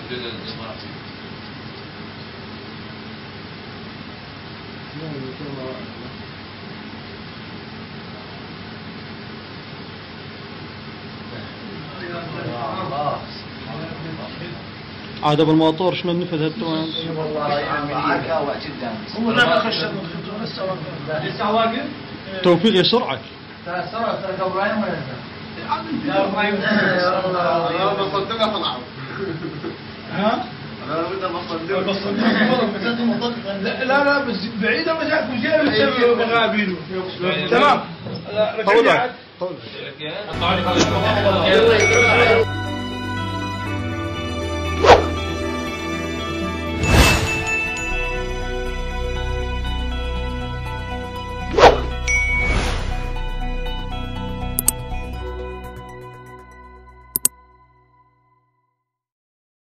عاد بالموتور شلون نفذ هالتوان؟ والله عكاوة جدا. هو لا خشب لسه واقف. توفيق يسرعك. ترى ابراهيم ولا لا ابراهيم. انا بصدقها طلعوا. ها؟ انا بصدقها. لا بس بعيدة مسافة وجاي بسبب مغابينه. تمام. طول